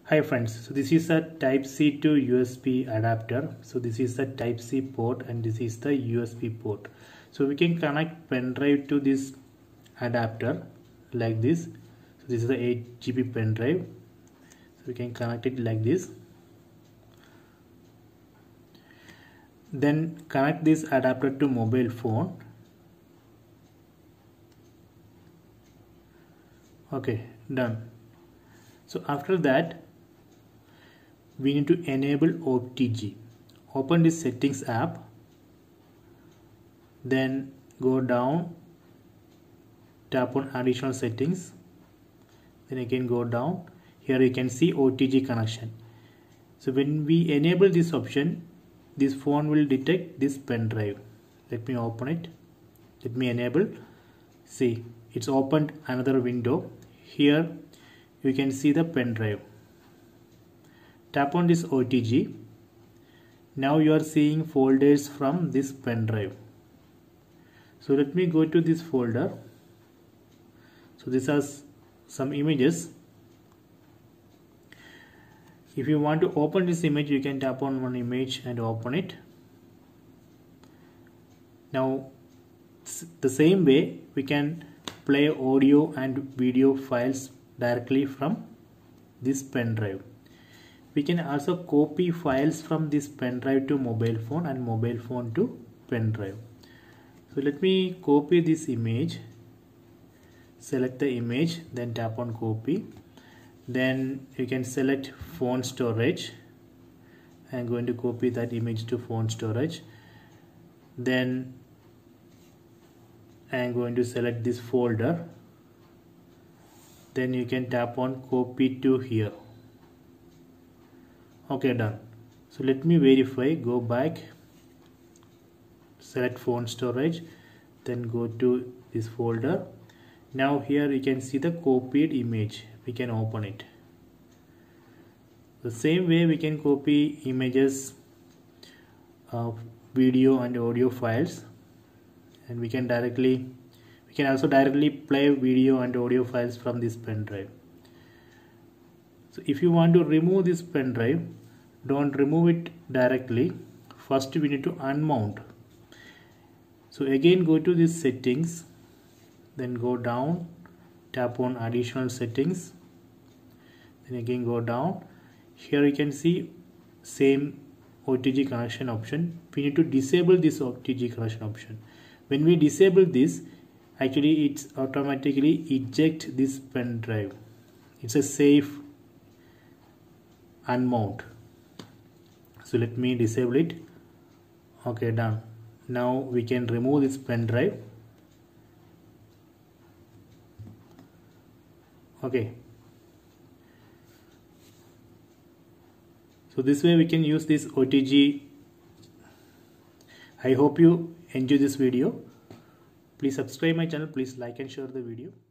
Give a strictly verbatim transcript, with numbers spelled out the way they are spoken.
Hi friends, so this is a type C to U S B adapter. So this is the type C port and this is the U S B port. So we can connect pen drive to this adapter like this. So this is the eight G B pen drive. So we can connect it like this. Then connect this adapter to mobile phone. Okay, done. So after that, we need to enable O T G. Open this settings app, then go down, tap on additional settings, then again go down. Here you can see O T G connection. So when we enable this option, this phone will detect this pen drive. Let me open it. Let me enable. See, it's opened another window. Here you can see the pen drive. Tap on this O T G. Now you are seeing folders from this pen drive. So let me go to this folder. So this has some images. If you want to open this image, you can tap on one image and open it. Now the same way we can play audio and video files directly from this pen drive. We can also copy files from this pen drive to mobile phone and mobile phone to pen drive. So let me copy this image. Select the image, then tap on copy. Then you can select phone storage. I'm going to copy that image to phone storage. Then I'm going to select this folder. Then you can tap on copy to here. Okay, done. So let me verify. Go back, select phone storage, then go to this folder. Now here you can see the copied image. We can open it. The same way we can copy images, uh, video and audio files, and we can directly we can also directly play video and audio files from this pen drive. So if you want to remove this pen drive, don't remove it directly. First we need to unmount. So again go to this settings, then go down, tap on additional settings, then again go down. Here you can see same O T G connection option. We need to disable this O T G connection option. When we disable this, actually it's automatically eject this pen drive. It's a safe unmount. So let me disable it. Okay, done. Now we can remove this pen drive. Okay. So this way we can use this O T G. I hope you enjoy this video. Please subscribe my channel. Please like and share the video.